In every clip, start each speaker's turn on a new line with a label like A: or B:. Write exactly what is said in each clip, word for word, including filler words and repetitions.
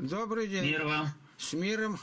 A: Добрый день.
B: Мир вам.
A: С миром.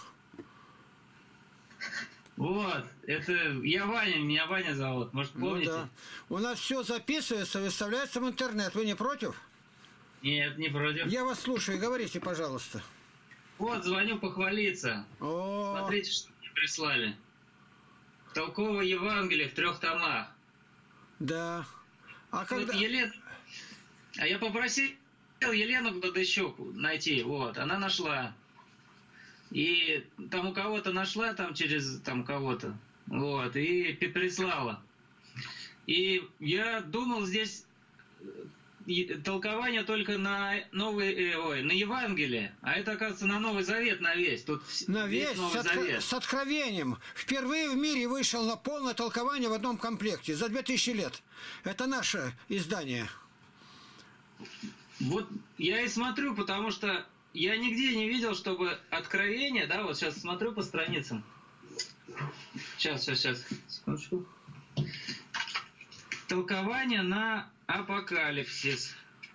B: Вот, это я Ваня, меня Ваня зовут, может, помните?
A: Ну, да. У нас все записывается, выставляется в интернет. Вы не против?
B: Нет, не против.
A: Я вас слушаю. Говорите, пожалуйста.
B: Вот, звоню похвалиться.
A: О,
B: Смотрите, что мне прислали. Толковое Евангелие в трех томах.
A: да. А
B: Вот
A: когда...
B: Елена... А я попросил Елену Гладыщук найти, вот, она нашла. И там у кого-то нашла, там через там кого-то, вот, и пи- прислала. И я думал, здесь и- толкование только на новый, э, ой, на Евангелие, а это, оказывается, на Новый Завет, на весь. Тут вс-
A: На
B: весь
A: весь, с,
B: Новый
A: откро-
B: Завет.
A: с откровением. Впервые в мире вышел на полное толкование в одном комплекте за две тысячи лет. Это наше издание.
B: Вот я и смотрю, потому что я нигде не видел, чтобы откровение, да, вот сейчас смотрю по страницам. Сейчас, сейчас, сейчас, секундочку. Толкование на Апокалипсис.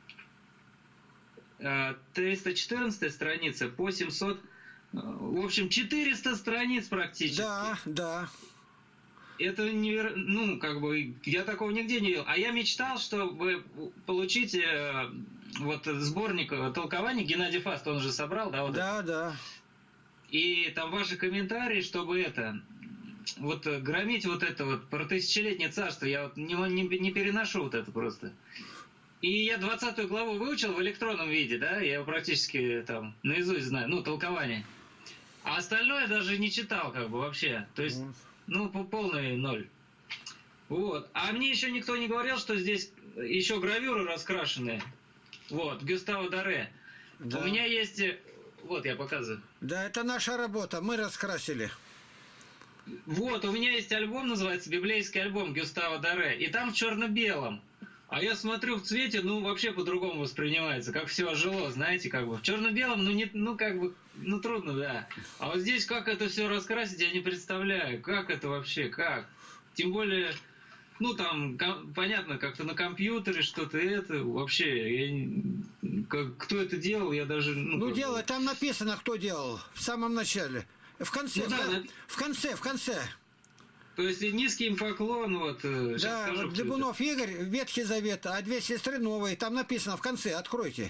B: Э, триста четырнадцатая страница по семьсот... э, В общем, четыреста страниц практически.
A: Да, да.
B: Это невер... ну, как бы, я такого нигде не видел. А я мечтал, чтобы получить э, вот сборник э, толкований. Геннадий Фаст, он же собрал, да? Вот
A: Да, да.
B: И там ваши комментарии, чтобы это... Вот э, громить вот это вот про тысячелетнее царство. Я вот не, не, не переношу вот это просто. И я двадцатую главу выучил в электронном виде, да? Я его практически там наизусть знаю, ну, толкование. А остальное даже не читал, как бы, вообще. То есть... Ну, по полный ноль. Вот. А мне еще никто не говорил, что здесь еще гравюры раскрашенные. Вот, Гюставо Доре.
A: Да.
B: У меня есть... Вот, я показываю.
A: Да, это наша работа. Мы раскрасили.
B: Вот, у меня есть альбом, называется «Библейский альбом» Гюставо Доре. И там в черно-белом. А я смотрю в цвете, ну, вообще по-другому воспринимается. Как все ожило, знаете, как бы. В черно-белом, ну, не, ну, как бы, ну, трудно, да. А вот здесь как это все раскрасить, я не представляю. Как это вообще, как? Тем более, ну, там, ком- понятно, как-то на компьютере что-то это. Вообще, я не- как, кто это делал, я даже... Ну,
A: Ну,
B: как
A: дело,
B: бы-
A: там написано, кто делал. В самом начале. В конце,
B: Ну,
A: в,
B: да,
A: кон-
B: на-
A: в конце, в конце.
B: То есть и низкий им поклон, вот. э, щас
A: Да,
B: скажу,
A: вот
B: кто это.
A: Дебунов Игорь, Ветхий Завет, а две сестры новые. Там написано в конце, откройте.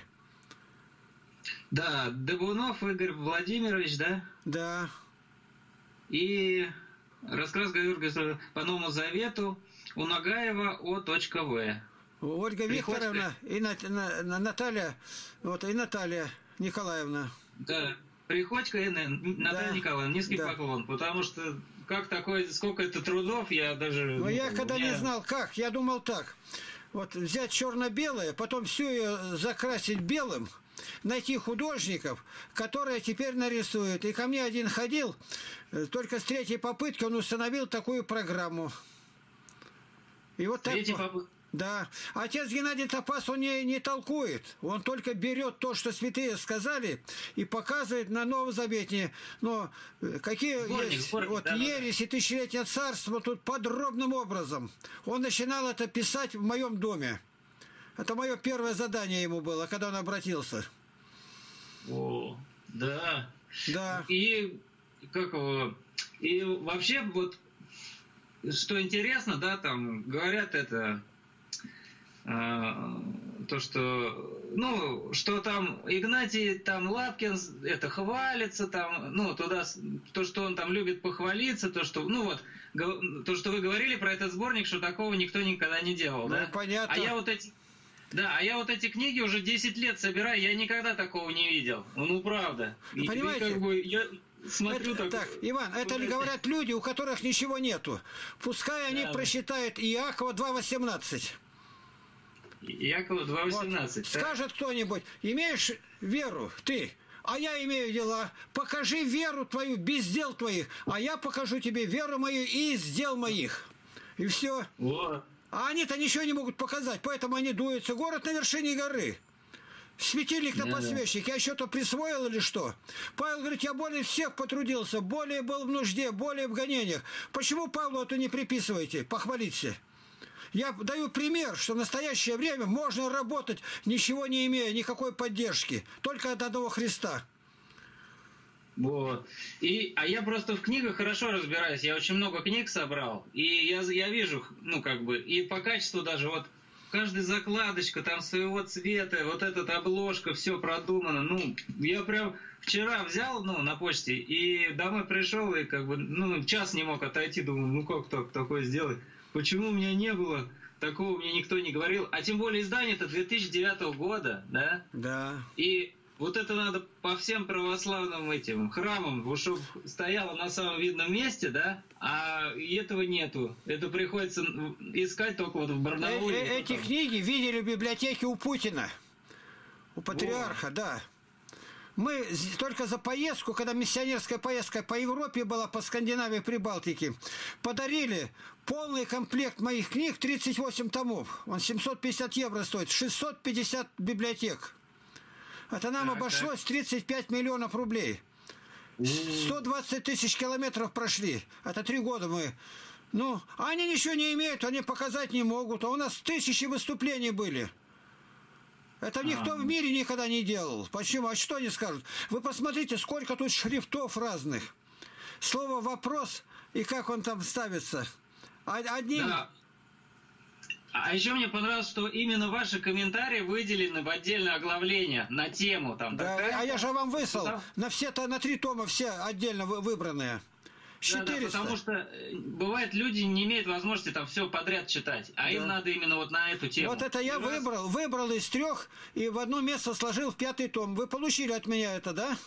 B: Да, Дебунов Игорь Владимирович, да?
A: Да.
B: И рассказ Георгия по Новому Завету у Нагаева о .в.
A: Ольга
B: Приходит-
A: Викторовна и Нат- На- На- Наталья, вот, и Наталья Николаевна.
B: Да. Приходько и Н- Наталья
A: Да.
B: Николаевна, низкий
A: Да.
B: поклон, потому что как такое, сколько это трудов, я даже...
A: Но
B: ну,
A: я
B: как бы,
A: когда
B: у
A: не
B: меня-
A: знал, как, я думал так. Вот взять черно-белое, потом всю ее закрасить белым, найти художников, которые теперь нарисуют. И ко мне один ходил, э, только с третьей попытки он установил такую программу. И вот так...
B: Третий
A: вот.
B: попы-
A: Да. Отец Геннадий Топас, он не, не толкует. Он только берет то, что святые сказали, и показывает на Новом Завете. Но э, какие
B: Сборник,
A: есть
B: сборник,
A: вот
B: да-да-да.
A: ересь и тысячелетие царства тут подробным образом. Он начинал это писать в моем доме. Это мое первое задание ему было, когда он обратился.
B: О, да.
A: Да.
B: И как его... И вообще вот, что интересно, да, там говорят это... а, то, что, ну, что там Игнатий, там Лапкин, это хвалится, там, ну, туда, с- то, что он там любит похвалиться, то, что, ну, вот, го- то, что вы говорили про этот сборник, что такого никто никогда не делал,
A: Ну,
B: да?
A: понятно.
B: А я вот эти, да, а я вот эти книги уже десять лет собираю, я никогда такого не видел, ну, правда. И- и
A: Понимаете?
B: как бы я смотрю
A: Это-
B: так...
A: так, Иван, это ли говорят люди, у которых ничего нету. Пускай они
B: Да.
A: прочитают Иакова два восемнадцать.
B: Якова два
A: Вот.
B: восемнадцать. так?
A: Скажет кто-нибудь, имеешь веру, ты, а я имею дела. Покажи веру твою без дел твоих, а я покажу тебе веру мою и из дел моих. И все.
B: Вот.
A: А они-то ничего не могут показать, поэтому они дуются. Город на вершине горы. Светильник на
B: Да-да.
A: подсвечник. Я что-то присвоил или что? Павел говорит, я более всех потрудился, более был в нужде, более в гонениях. Почему Павлу это не приписываете? Похвалиться. Я даю пример, что в настоящее время можно работать, ничего не имея, никакой поддержки. Только от одного Христа.
B: Вот. И, а я просто в книгах хорошо разбираюсь. Я очень много книг собрал. И я, я вижу, ну, как бы, и по качеству даже вот каждая закладочка там своего цвета, вот эта обложка, все продумано. Ну, я прям вчера взял, ну, на почте, и домой пришел, и как бы, ну, час не мог отойти, думаю, ну, как так, такое сделать? Почему у меня не было? Такого мне никто не говорил. А тем более издание-то две тысячи девятого года, да?
A: Да.
B: И вот это надо по всем православным этим храмам, чтобы стояло на самом видном месте, да? А этого нету. Это приходится искать только вот в Барнауле.
A: Э -э Эти книги видели в библиотеке у Путина, у патриарха, О. да. Мы только за поездку, когда миссионерская поездка по Европе была, по Скандинавии, Прибалтике, подарили полный комплект моих книг, тридцать восемь томов. Он семьсот пятьдесят евро стоит, шестьсот пятьдесят библиотек. Это нам так, обошлось так. тридцать пять миллионов рублей. сто двадцать тысяч километров прошли. Это три года мы. Ну, они ничего не имеют, они показать не могут. А у нас тысячи выступлений были. Это никто а, в мире никогда не делал. Почему? А что они скажут? Вы посмотрите, сколько тут шрифтов разных. Слово «вопрос» и как он там ставится. Одним...
B: Да. А еще мне понравилось, что именно ваши комментарии выделены в отдельное оглавление на тему. Там,
A: да,
B: такая,
A: а я же вам выслал.
B: Потому...
A: На, все, на три тома все отдельно выбранные. четыреста.
B: Да, да, потому что бывает, люди не имеют возможности там все подряд читать, а да. им надо именно вот на эту тему.
A: Вот это я и выбрал, раз... выбрал из трех и в одно место сложил в пятый том. Вы получили от меня это, да?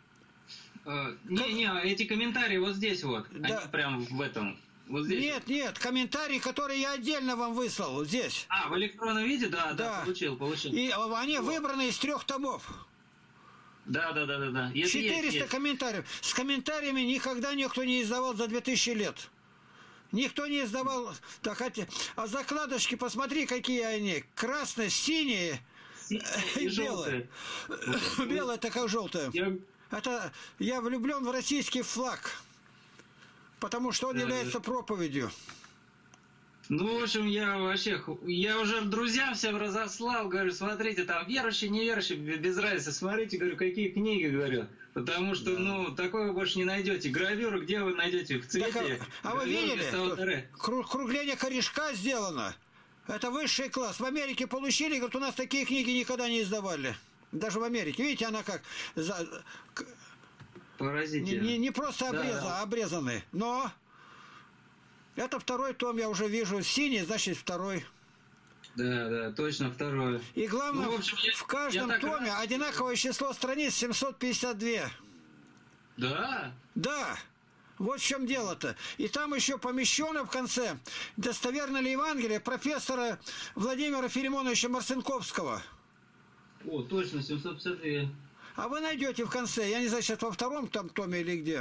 B: Не-не, эти комментарии вот здесь вот, да. Они прям в этом. Вот здесь
A: нет, вот. Нет, комментарии, которые я отдельно вам выслал, вот здесь.
B: А, в электронном виде, да, да, да получил, получил.
A: И они вот. Выбраны из трех томов.
B: Да, да, да, да, да.
A: четыреста
B: есть, есть.
A: комментариев. С комментариями никогда никто не издавал за две тысячи лет. Никто не издавал. Так, а закладочки, посмотри, какие они. Красные, синие и белые. Белая такая желтая. Я... Это я влюблен в российский флаг. Потому что он да, является да. проповедью.
B: Ну, в общем, я вообще, я уже друзьям всем разослал, говорю, смотрите, там верующие, неверующие, без разницы, смотрите, говорю, какие книги, говорю, потому что, да. ну, такое вы больше не найдете. Гравюру, где вы найдете? В цвете.
A: Так, а, а вы видели? Кругление корешка сделано. Это высший класс. В Америке получили, говорят, у нас такие книги никогда не издавали. Даже в Америке. Видите, она как...
B: Поразительно.
A: Не, не, не просто обреза, да. обрезаны, но... Это второй том, я уже вижу. Синий, значит, второй.
B: Да, да, точно второй.
A: И главное, ну, в, общем, я, в каждом томе рад... одинаковое число страниц семьсот пятьдесят два.
B: Да?
A: Да. Вот в чем дело-то. И там еще помещено в конце достоверно ли Евангелие профессора Владимира Филимоновича Марцинковского.
B: О, точно, семьсот пятьдесят два. А
A: вы найдете в конце, я не знаю, сейчас во втором там томе или где.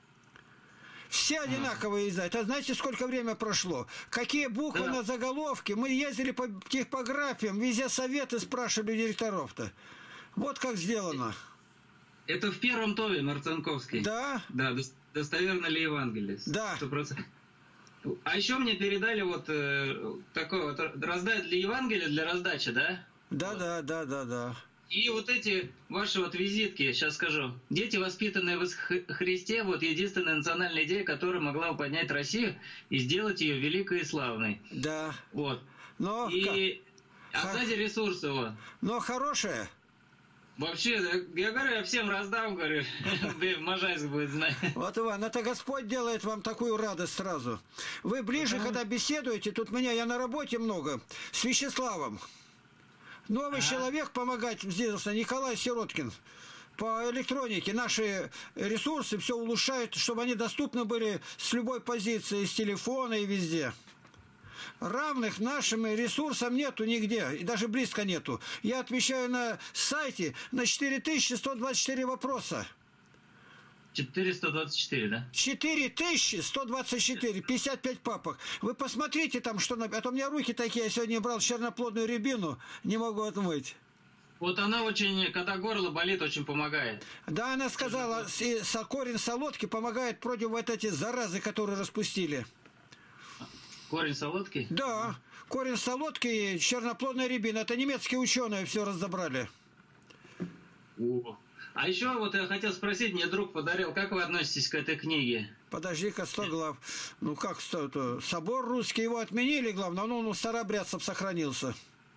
A: Все одинаковые издания. А знаете, сколько время прошло? Какие буквы да. на заголовке? Мы ездили по типографиям, везде советы спрашивали директоров-то. Вот как сделано.
B: Это в первом томе Марцинковский.
A: Да.
B: Да, достоверно ли Евангелие?
A: Да.
B: сто процентов. А еще мне передали вот э, такое вот, раздать для Евангелия, для раздачи, да?
A: Да,
B: вот.
A: да, да, да, да.
B: И вот эти ваши вот визитки, сейчас скажу. Дети, воспитанные в Христе, вот единственная национальная идея, которая могла бы поднять Россию и сделать ее великой и славной.
A: Да.
B: Вот.
A: Но
B: и а сзади ресурсы вот.
A: Но хорошие.
B: Вообще, я говорю, я всем раздам, говорю, Можайск будет знать.
A: Вот, Иван, это Господь делает вам такую радость сразу. Вы ближе, когда беседуете, тут меня, я на работе много, с Вячеславом. Новый ага. человек помогать сделался, Николай Сироткин. По электронике наши ресурсы все улучшают, чтобы они доступны были с любой позиции, с телефона и везде. Равных нашим ресурсам нету нигде, и даже близко нету. Я отвечаю на сайте на четыре тысячи сто двадцать четыре вопроса.
B: четыреста двадцать четыре, да?
A: четыре тысячи сто двадцать четыре, пятьдесят пять папок. Вы посмотрите там, что... А то у меня руки такие, я сегодня брал черноплодную рябину, не могу отмыть.
B: Вот она очень, когда горло болит, очень помогает.
A: Да, она сказала, корень солодки помогает против вот эти заразы, которые распустили.
B: Корень солодки?
A: Да, корень солодки и черноплодная рябина. Это немецкие ученые все разобрали.
B: О. А еще вот я хотел спросить, мне друг подарил, как вы относитесь к этой книге?
A: Подожди-ка, сто глав. Ну как сто? То? Собор русский его отменили, главное, но он у старообрядцев сохранился.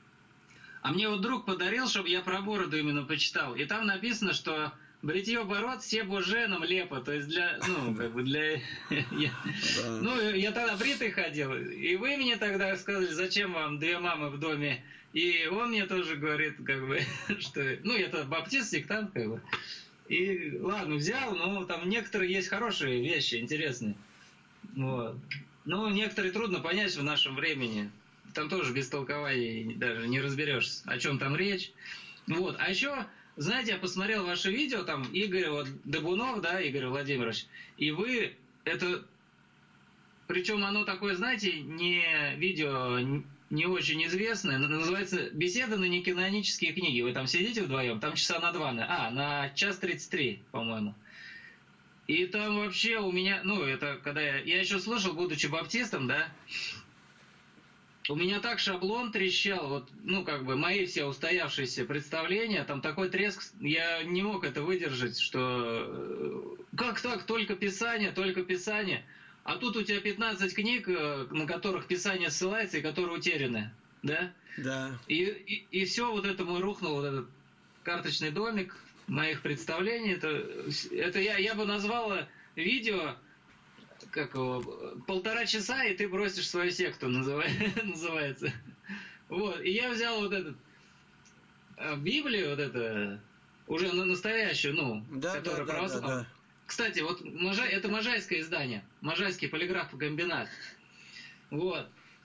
B: А мне вот друг подарил, чтобы я про бороду именно почитал. И там написано, что бритье бород все боженом лепо. То есть для, ну, как бы для... Ну, я тогда бритый ходил. И вы мне тогда сказали, зачем вам две мамы в доме. И он мне тоже говорит, как бы, что... Ну, это баптист, сектант, как бы. И ладно, взял, но там некоторые есть хорошие вещи, интересные. Вот. Ну, некоторые трудно понять в нашем времени. Там тоже без толкования даже не разберешься, о чем там речь. Вот. А еще, знаете, я посмотрел ваше видео, там Игорь вот, Дабунов, да, Игорь Владимирович, и вы это... Причем оно такое, знаете, не видео не очень известное, называется «Беседа на неканонические книги». Вы там сидите вдвоем, там часа на два, а, на час тридцать три, по-моему. И там вообще у меня, ну, это когда я, я еще слушал, будучи баптистом, да, у меня так шаблон трещал, вот, ну, как бы, мои все устоявшиеся представления, там такой треск, я не мог это выдержать, что как так, только Писание, только Писание, а тут у тебя пятнадцать книг, на которых Писание ссылается и которые утеряны, да?
A: Да.
B: И, и, и все вот это мой рухнул, вот этот карточный домик моих представлений, это, это я, я бы назвала видео, как его, полтора часа, и ты бросишь свою секту, называется. Вот. И я взял вот этот Библию, вот это, уже настоящую, ну,
A: да,
B: которая
A: да,
B: православная.
A: Да, да, да.
B: Кстати, вот это можайское издание, Можайский полиграф-комбинат. Вот.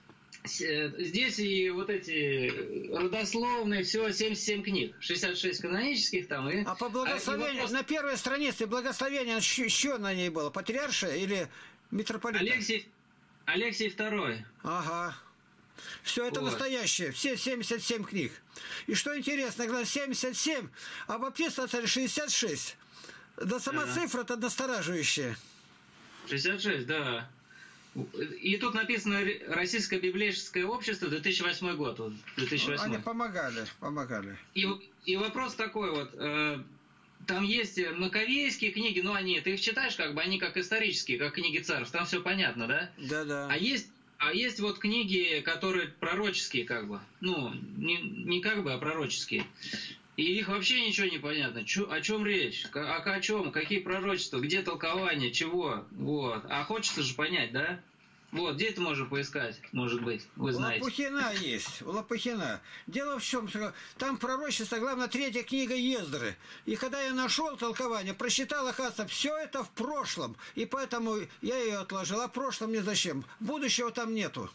B: Здесь и вот эти родословные, все, семьдесят семь книг, шестьдесят шесть канонических там. И...
A: А по благословению, а вопрос... на первой странице благословение, что на ней было? Патриарша или митрополита?
B: Алексий, Алексий второй.
A: Ага. Все это вот. Настоящее, все семьдесят семь книг. И что интересно, когда семьдесят семь, а баптисты стали шестьдесят шесть. Да сама ага. Цифра-то настораживающая.
B: шестьдесят шесть, да. И тут написано «Российское библейское общество», две тысячи восьмой год. Вот, две тысячи восьмой.
A: Они помогали, помогали.
B: И, и вопрос такой вот. Э, там есть маковейские книги, но они, ты их читаешь, как бы они как исторические, как книги царств, там все понятно, да?
A: Да, да.
B: А есть, а есть вот книги, которые пророческие, как бы. Ну, не, не как бы, а пророческие. И их вообще ничего не понятно. Чё, о чем речь? О, о чем? Какие пророчества? Где толкование? Чего? Вот. А хочется же понять, да? Вот, где это можно поискать, может быть, вы знаете.
A: У Лопухина есть, у Лопухина. Дело в чем, что там пророчество, главное, третья книга Ездры. И когда я нашел толкование, прочитал, оказывается, все это в прошлом. И поэтому я ее отложил. А в прошлом мне зачем? Будущего там нету.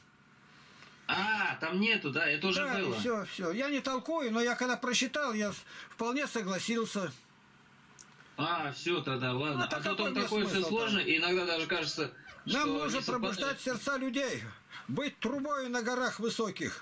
B: А, там нету, да, это уже
A: да,
B: было.
A: все, все. Я не толкую, но я когда прочитал, я вполне согласился.
B: А, все тогда, ладно.
A: Ну,
B: а то там такое все сложно, и иногда даже кажется,
A: нам
B: что
A: нужно пробуждать сердца людей, быть трубой на горах высоких.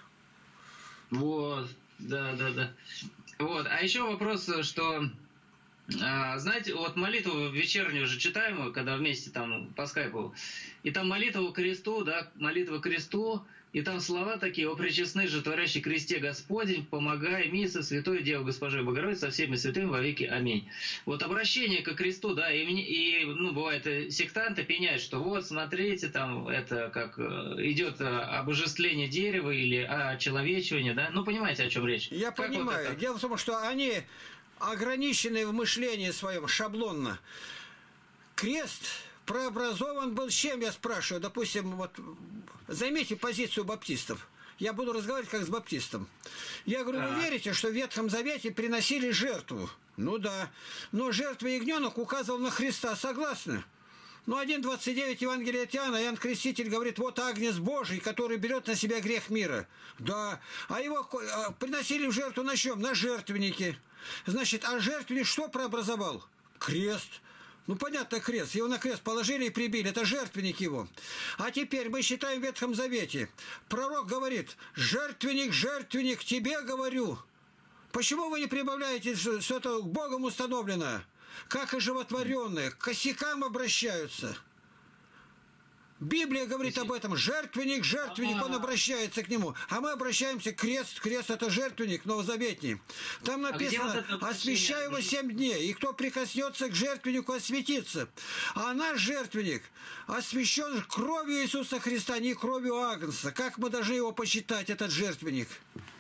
B: Вот, да, да, да. Вот, а еще вопрос, что, а, знаете, вот молитву вечернюю же читаем, когда вместе там по скайпу, и там молитва к кресту, да, молитва к кресту, и там слова такие: «О пречестный же, творящий кресте Господень, помогай миса святой Деву Госпожи Богородицы со всеми святыми во веки. Аминь». Вот обращение к кресту, да, и, и ну, бывает, сектанты пеняют, что вот, смотрите, там, это как идет обожествление дерева или очеловечивание, да, ну, понимаете, о чем речь?
A: Я как понимаю. Вот дело в том, что они ограничены в мышлении своем, шаблонно. Крест прообразован был чем, я спрашиваю, допустим, вот займите позицию баптистов. Я буду разговаривать как с баптистом. Я говорю, вы верите, что в Ветхом Завете приносили жертву? Ну да. Но жертва ягненок указывал на Христа. Согласны? Ну, один двадцать девять Евангелия от Иоанна, Иоанн Креститель говорит: вот Агнец Божий, который берет на себя грех мира. Да. А его приносили в жертву на чем? На жертвеннике. Значит, а жертвенник что прообразовал? Крест. Ну, понятно, крест. Его на крест положили и прибили. Это жертвенник его. А теперь мы считаем в Ветхом Завете. Пророк говорит: жертвенник, жертвенник, тебе говорю. Почему вы не прибавляете, что это Богом установлено? Как и животворенные, к косякам обращаются. Библия говорит об этом. Жертвенник, жертвенник, он обращается к нему. А мы обращаемся к крест. Крест это жертвенник новозаветний. Там написано, а вот освящай его семь дней. И кто прикоснется к жертвеннику, осветится. А наш жертвенник освящен кровью Иисуса Христа, не кровью Агнца. Как мы должны его почитать, этот жертвенник?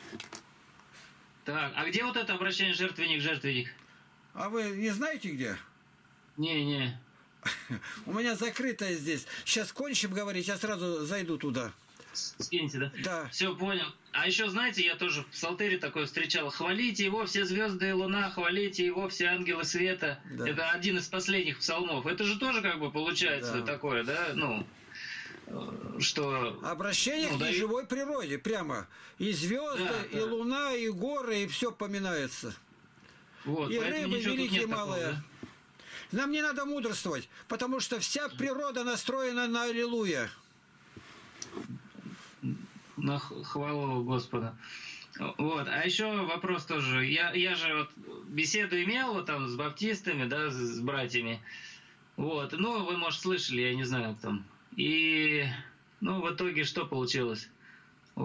B: Так, а где вот это обращение жертвенник, жертвенник?
A: А вы не знаете где?
B: Не-не.
A: У меня закрытая здесь. Сейчас кончим говорить, я сразу зайду туда.
B: Скиньте, да?
A: Да.
B: Все, понял. А еще, знаете, я тоже в псалтере такое встречал. Хвалите его все звезды и луна, хвалите его все ангелы света. Да. Это один из последних псалмов. Это же тоже как бы получается да. такое, да? Ну, что...
A: Обращение ну, к неживой да, природе прямо. И звезды, да, и да. луна, и горы, и все поминается.
B: Вот,
A: и рыбы великие и малые. Такого, да? Нам не надо мудрствовать, потому что вся природа настроена на аллилуйя.
B: На хвалу Господа. Вот. А еще вопрос тоже. Я, я же вот беседу имел вот там с баптистами, да, с братьями. Вот. Ну, вы, может, слышали, я не знаю, там. И, ну, в итоге что получилось? В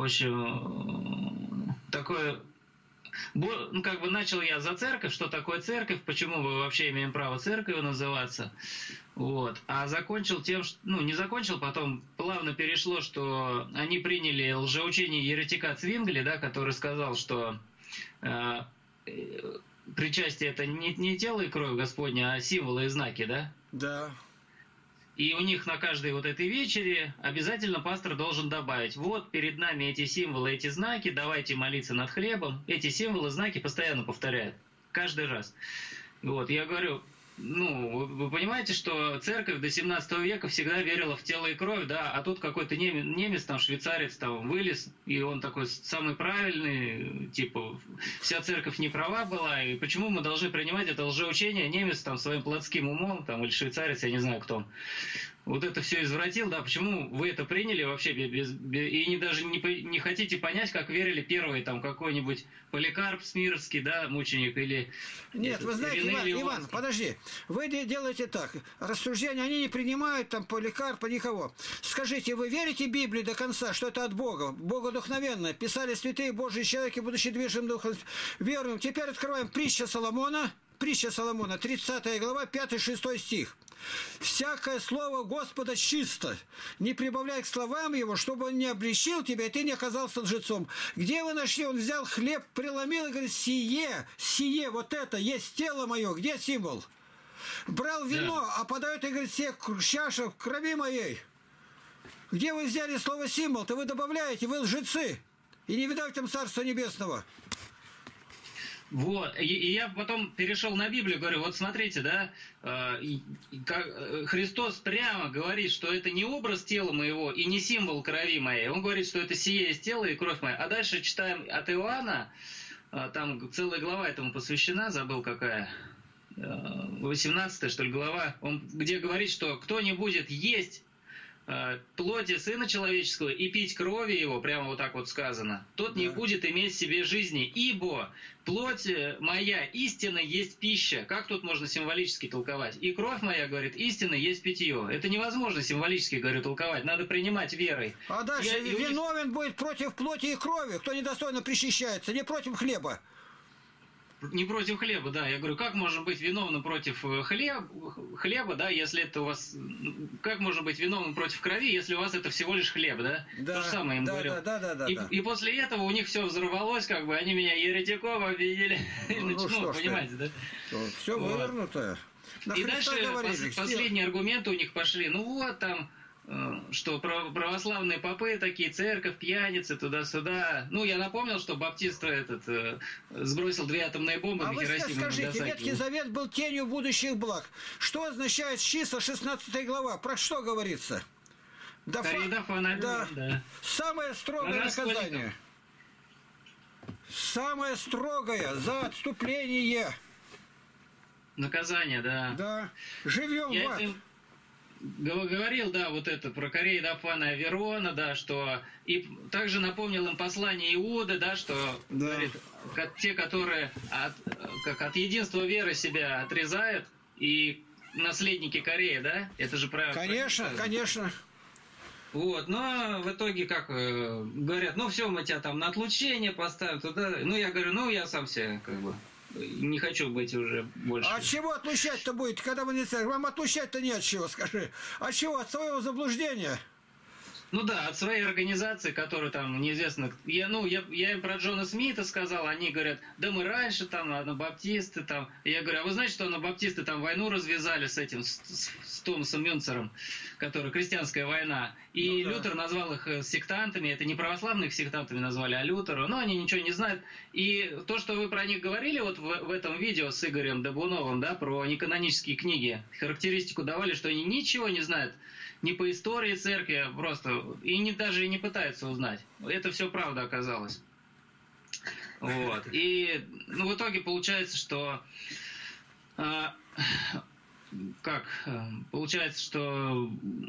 B: общем, такое... Ну, как бы начал я за церковь, что такое церковь, почему мы вообще имеем право церковью называться, вот, а закончил тем, что, ну, не закончил, потом плавно перешло, что они приняли лжеучение еретика Цвингли, да, который сказал, что э, причастие это не, не тело и кровь Господня, а символы и знаки, да?
A: Да.
B: И у них на каждой вот этой вечере обязательно пастор должен добавить: вот перед нами эти символы, эти знаки, давайте молиться над хлебом. Эти символы, знаки постоянно повторяют. Каждый раз. Вот, я говорю, ну, вы понимаете, что церковь до семнадцатого века всегда верила в тело и кровь, да, а тут какой-то немец, немец там, швейцарец там вылез, и он такой самый правильный, типа, вся церковь не права была, и почему мы должны принимать это лжеучение? Немец там своим плотским умом, там, или швейцарец, я не знаю кто он, вот это все извратил, да, почему вы это приняли вообще без, без, и не, даже не, не хотите понять, как верили первые, там, какой-нибудь Поликарп Смирский, да, мученик, или...
A: Нет, вы знаете, Иван, Иван, подожди, вы делаете так, рассуждения, они не принимают, там, Поликарпа, никого. Скажите, вы верите Библии до конца, что это от Бога, богодухновенно, писали святые Божьи человеки, будучи движим духом верным. Теперь открываем притча Соломона, притча Соломона, тридцатая глава, пятый-шестой стих. «Всякое слово Господа чисто, не прибавляй к словам его, чтобы он не обличил тебя, и ты не оказался лжецом». Где вы нашли? Он взял хлеб, преломил и говорит: сие, сие, вот это, есть тело мое. Где символ? Брал вино, да. а подает и говорит: все чаша в крови моей. Где вы взяли слово символ-то? Вы добавляете, вы лжецы. И не видать там Царства Небесного.
B: Вот, и, и я потом перешел на Библию, говорю, вот смотрите, да, э, как, Христос прямо говорит, что это не образ тела моего и не символ крови моей, он говорит, что это сие есть тело и кровь моя. А дальше читаем от Иоанна, э, там целая глава этому посвящена, забыл какая, э, восемнадцатая, что ли, глава, он, где говорит, что кто не будет есть плоти Сына Человеческого и пить крови Его, прямо вот так вот сказано, тот да. не будет иметь в себе жизни, ибо плоть моя истина есть пища. Как тут можно символически толковать? И кровь моя, говорит, истина есть питье. Это невозможно символически, говорю, толковать. Надо принимать верой.
A: А дальше Я, виновен них... будет против плоти и крови, кто недостойно причащается, не против хлеба.
B: Не против хлеба, да. Я говорю, как можно быть виновным против хлеб, хлеба, да, если это у вас... Как можно быть виновным против крови, если у вас это всего лишь хлеб, да?
A: Да,
B: то же самое им
A: да,
B: говорю.
A: Да, да, да, да,
B: и,
A: да.
B: и после этого у них все взорвалось, как бы, они меня еретиком обвинили. Ну, ну, ну понимаете, ты?
A: да? Все вот. Вывернуто. На
B: и дальше говорили, пос, последние аргументы у них пошли. Ну вот там... что православные попы такие, церковь, пьяницы, туда-сюда. Ну, я напомнил, что баптист этот э, сбросил две атомные бомбы
A: а
B: на Хиросиму и Нагасаки.
A: Скажите, Ветхий Завет был тенью будущих благ. Что означает числа шестнадцатая глава? Про что говорится?
B: Да, фа... да. да.
A: Самое строгое наказание. Самое строгое за отступление.
B: Наказание, да.
A: Да. Живем
B: я
A: в ад.
B: Этим... Говорил, да, вот это про Корея, Дафана, Аверона, да, что и также напомнил им послание Иуды, да, что
A: да.
B: говорит, как те, которые от, как от единства веры себя отрезают, и наследники Кореи, да, это же про...
A: Конечно,
B: про...
A: конечно.
B: Вот, но в итоге, как э, говорят, ну все, мы тебя там на отлучение поставим туда. Ну, я говорю, ну, я сам себе, как бы, не хочу быть уже больше.
A: А чего отлучать-то будет, когда вы не церковь? Вам отлучать-то не от чего, скажи. От чего? От своего заблуждения?
B: Ну да, от своей организации, которая там неизвестно. Я, ну, я, я им про Джона Смита сказал, они говорят, да мы раньше там анабаптисты там. Я говорю, а вы знаете, что анабаптисты там войну развязали с этим, с, с, с Томасом Мюнцером, который крестьянская война. И ну, да. Лютер назвал их сектантами, это не православных сектантами назвали, а Лютеру, но они ничего не знают. И то, что вы про них говорили вот в, в этом видео с Игорем Дабуновым, да, про неканонические книги, характеристику давали, что они ничего не знают. Не по истории церкви, просто, и не, даже и не пытаются узнать. Это все правда оказалось. Вот. И ну, в итоге получается, что... Э, как? Получается, что...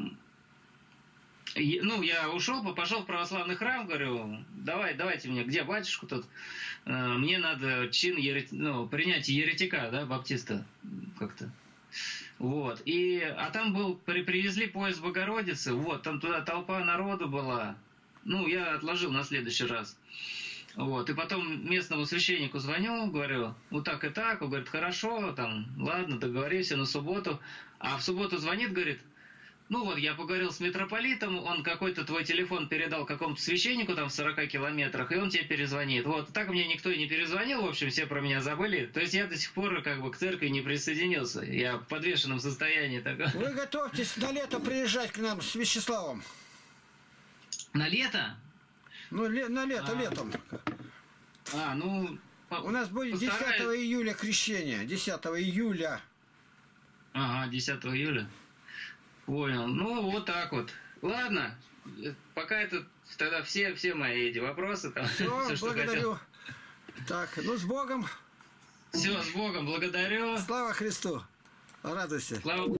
B: Ну, я ушел, пошел в православный храм, говорю, давай, давайте мне, где батюшку тут? Мне надо чин, ерет... ну, принять еретика, да, баптиста, как-то. Вот, и, а там был, при, привезли поезд Богородицы, вот, там туда толпа народу была, ну, я отложил на следующий раз, вот, и потом местному священнику звоню, говорю, вот так и так, он говорит, хорошо, там, ладно, договоримся на субботу, а в субботу звонит, говорит, ну вот, я поговорил с митрополитом, он какой-то твой телефон передал какому-то священнику там в сорока километрах, и он тебе перезвонит. Вот, так мне никто и не перезвонил, в общем, все про меня забыли. То есть я до сих пор как бы к церкви не присоединился. Я в подвешенном состоянии. Такое.
A: Вы готовьтесь на лето приезжать к нам с Вячеславом?
B: На лето?
A: Ну, ле на лето, а, летом.
B: А, ну...
A: У нас будет постараюсь... десятого июля крещение. десятого июля.
B: Ага, десятого июля. Понял. Ну, вот так вот. Ладно. Пока это тогда все, все мои эти вопросы. Там,
A: все, все, благодарю. Так, ну, с Богом.
B: Все, с Богом. Благодарю.
A: Слава Христу. Радуйся.
B: Слава